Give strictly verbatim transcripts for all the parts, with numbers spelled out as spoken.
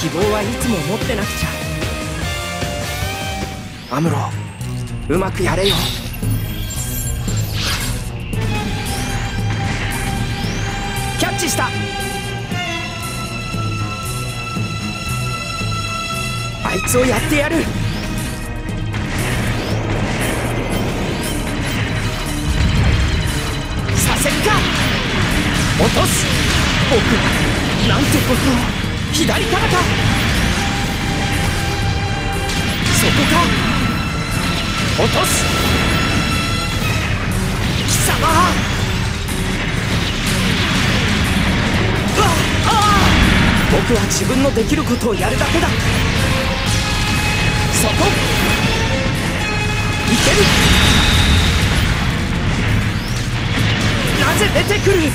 希望はいつも持ってなくちゃ。アムロ、うまくやれよ。キャッチした。あいつをやってやる。させるか。落とす。僕はなんてことを。左からか。そこか。落とす。貴様。うわっ、ああ。僕は自分のできることをやるだけだ。そこいける。なぜ出てくる。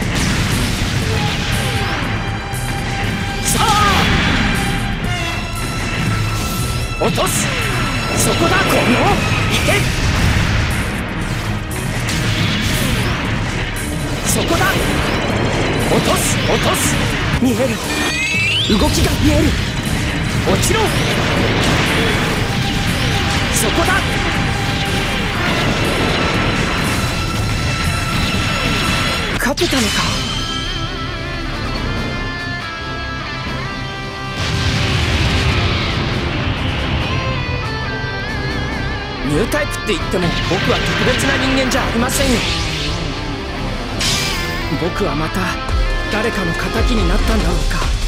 さあ落とす。そこだ。このいけ。そこだ。落とす落とす。見える。動きが見える。落ちろ。そこだ。勝てたのか。ニュータイプって言っても僕は特別な人間じゃありませんよ。僕はまた誰かの敵になったんだろうか。